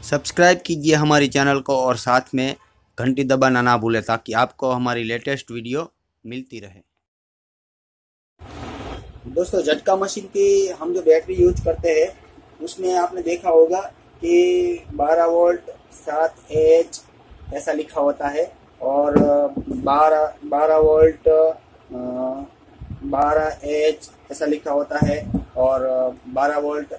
Subscribe कीजिए हमारी channel को और साथ में घंटी दबाना ना भूलें ताकि आपको हमारी लेटेस्ट वीडियो मिलती रहे। दोस्तों, झटका मशीन की हम जो बैटरी यूज करते हैं उसमें आपने देखा होगा कि 12 वोल्ट 7H ऐसा लिखा होता है और 12 वोल्ट 12H ऐसा लिखा होता है और 12 वोल्ट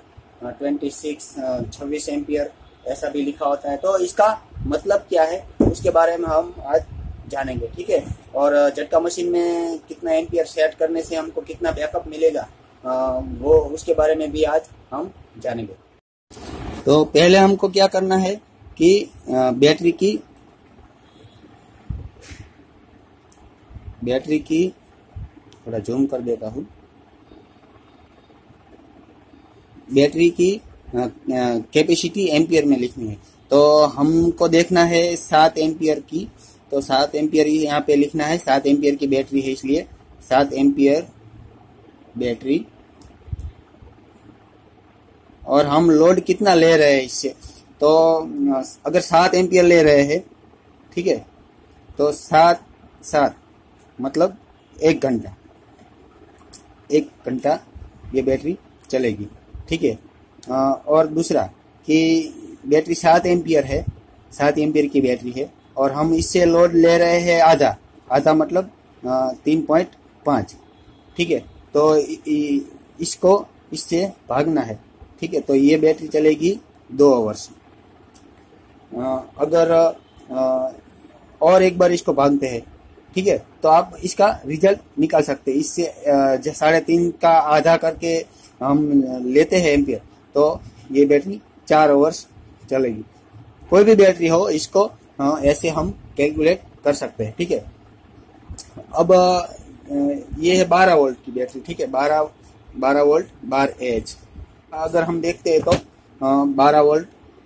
26 एम्पियर ऐसा भी लिखा होता है। तो इसका मतलब क्या है उसके बारे में हम आज जानेंगे, ठीक है। और झटका मशीन में कितना एम्पियर सेट करने से हमको कितना बैकअप मिलेगा वो उसके बारे में भी आज हम जानेंगे। तो पहले हमको क्या करना है कि बैटरी की थोड़ा जूम कर देता हूँ। बैटरी की कैपेसिटी एम्पियर में लिखनी है, तो हमको देखना है 7 एम्पियर की। तो 7 एम्पियर यहाँ पे लिखना है। 7 एम्पियर की बैटरी है इसलिए 7 एम्पियर बैटरी। और हम लोड कितना ले रहे हैं इससे, तो अगर 7 एम्पियर ले रहे हैं, ठीक है, तो 7 मतलब 1 घंटा ये बैटरी चलेगी, ठीक है। और दूसरा कि बैटरी 7 एम्पियर है, 7 एम्पियर की बैटरी है और हम इससे लोड ले रहे हैं आधा मतलब 3.5, ठीक है। तो इसको इससे भागना है, ठीक है। तो ये बैटरी चलेगी 2 आवर्स। अगर और एक बार इसको भागते हैं, ठीक है, तो आप इसका रिजल्ट निकाल सकते हैं। इससे 3.5 का आधा करके हम लेते हैं एम्पियर, तो ये बैटरी 4 आवर्स चलेगी। कोई भी बैटरी हो इसको ऐसे हम कैलकुलेट कर सकते हैं, ठीक है। अब ये है 12 वोल्ट की बैटरी, ठीक है, 12 वोल्ट 12H। अगर हम देखते हैं तो 12 वोल्ट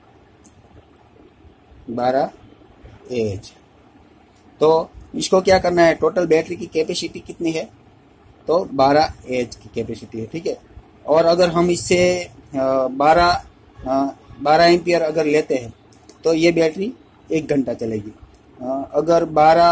12AH। तो इसको क्या करना है, टोटल बैटरी की कैपेसिटी कितनी है, तो 12AH की कैपेसिटी है, ठीक है। और अगर हम इससे 12 एम्पियर अगर लेते हैं तो ये बैटरी 1 घंटा चलेगी। अगर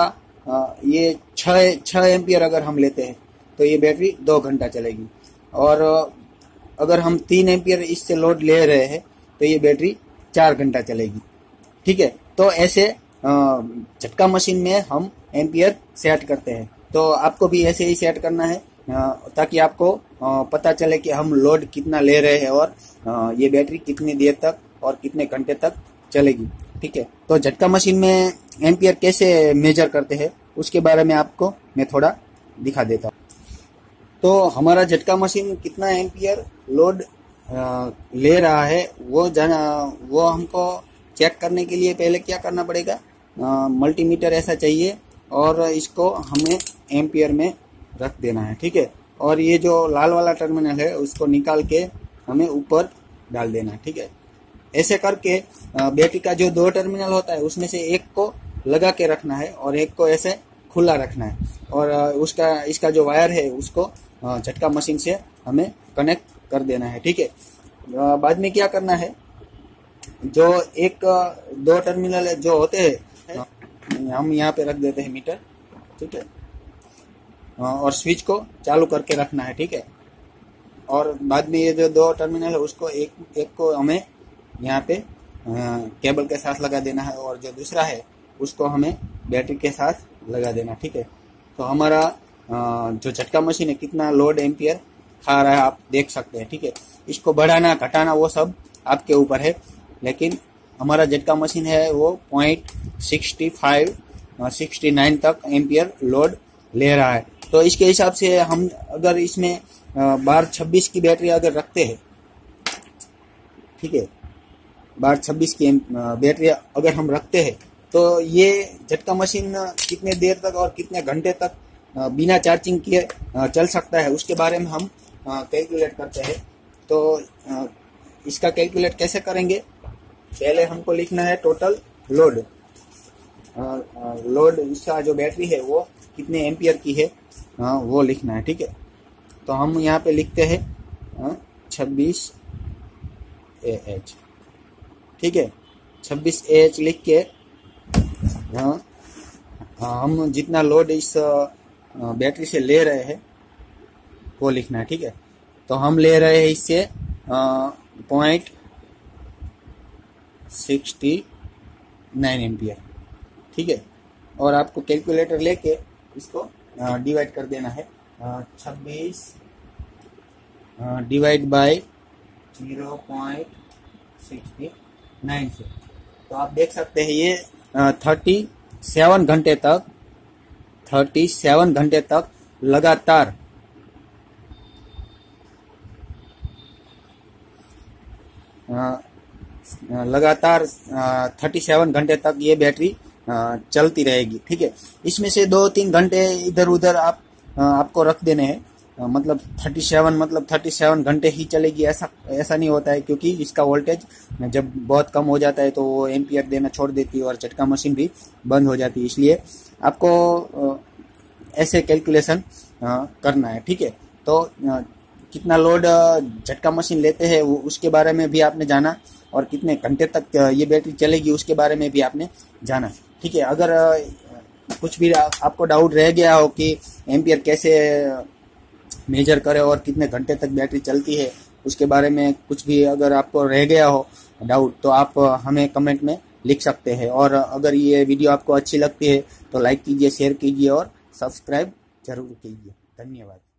6 एम्पियर अगर हम लेते हैं तो ये बैटरी 2 घंटा चलेगी। और अगर हम 3 एम्पियर इससे लोड ले रहे हैं तो ये बैटरी 4 घंटा चलेगी, ठीक है। तो ऐसे झटका मशीन में हम एम्पियर सेट करते हैं। तो आपको भी ऐसे ही सेट करना है ताकि आपको पता चले कि हम लोड कितना ले रहे हैं और ये बैटरी कितनी देर तक और कितने घंटे तक चलेगी, ठीक है। तो झटका मशीन में एम्पियर कैसे मेजर करते हैं उसके बारे में आपको मैं थोड़ा दिखा देता हूँ। तो हमारा झटका मशीन कितना एम्पियर लोड ले रहा है वो हमको चेक करने के लिए पहले क्या करना पड़ेगा, मल्टीमीटर ऐसा चाहिए और इसको हमें एम्पियर में रख देना है, ठीक है। और ये जो लाल वाला टर्मिनल है उसको निकाल के हमें ऊपर डाल देना है, ठीक है। ऐसे करके बैटरी का जो 2 टर्मिनल होता है उसमें से एक को लगा के रखना है और एक को ऐसे खुला रखना है। और इसका जो वायर है उसको झटका मशीन से हमें कनेक्ट कर देना है, ठीक है। बाद में क्या करना है, जो 2 टर्मिनल जो होते हैं हम यहाँ पे रख देते हैं मीटर, ठीक है। और स्विच को चालू करके रखना है, ठीक है। और बाद में ये जो 2 टर्मिनल है उसको एक को हमें यहाँ पे केबल के साथ लगा देना है और जो दूसरा है उसको हमें बैटरी के साथ लगा देना, ठीक है। तो हमारा जो झटका मशीन है कितना लोड एम्पियर खा रहा है आप देख सकते हैं, ठीक है। इसको बढ़ाना घटाना वो सब आपके ऊपर है, लेकिन हमारा झटका मशीन है वो 0.69 तक एम्पियर लोड ले रहा है। तो इसके हिसाब से हम अगर इसमें 12-26 की बैटरी अगर रखते हैं, ठीक है, 12-26 की बैटरी अगर हम रखते हैं तो ये झटका मशीन कितने देर तक और कितने घंटे तक बिना चार्जिंग किए चल सकता है उसके बारे में हम कैलकुलेट करते हैं। तो इसका कैलकुलेट कैसे करेंगे, पहले हमको लिखना है टोटल लोड इसका जो बैटरी है वो कितने एम्पियर की है वो लिखना है, ठीक है। तो हम यहाँ पे लिखते हैं 26 AH, ठीक है। 26Ah लिख के हम जितना लोड इस बैटरी से ले रहे हैं वो लिखना है। ठीक है, तो हम ले रहे हैं इससे 0.69 एम्पियर। ठीक है, और आपको कैलकुलेटर लेके इसको डिवाइड कर देना है 26 डिवाइड बाय 0.69 से। तो आप देख सकते हैं ये 37 घंटे तक लगातार लगातार 37 घंटे तक ये बैटरी चलती रहेगी। ठीक है, इसमें से 2-3 घंटे इधर उधर आपको रख देने हैं। मतलब 37 घंटे ही चलेगी ऐसा नहीं होता है, क्योंकि इसका वोल्टेज जब बहुत कम हो जाता है तो वो एम्पियर देना छोड़ देती है और झटका मशीन भी बंद हो जाती है। इसलिए आपको ऐसे कैलकुलेशन करना है। ठीक है, तो कितना लोड झटका मशीन लेते हैं उसके बारे में भी आपने जाना, और कितने घंटे तक ये बैटरी चलेगी उसके बारे में भी आपने जाना। ठीक है, अगर कुछ भी आपको डाउट रह गया हो कि एम्पियर कैसे मेजर करें और कितने घंटे तक बैटरी चलती है, उसके बारे में कुछ भी अगर आपको रह गया हो डाउट, तो आप हमें कमेंट में लिख सकते हैं। और अगर ये वीडियो आपको अच्छी लगती है तो लाइक कीजिए, शेयर कीजिए और सब्सक्राइब जरूर कीजिए। धन्यवाद।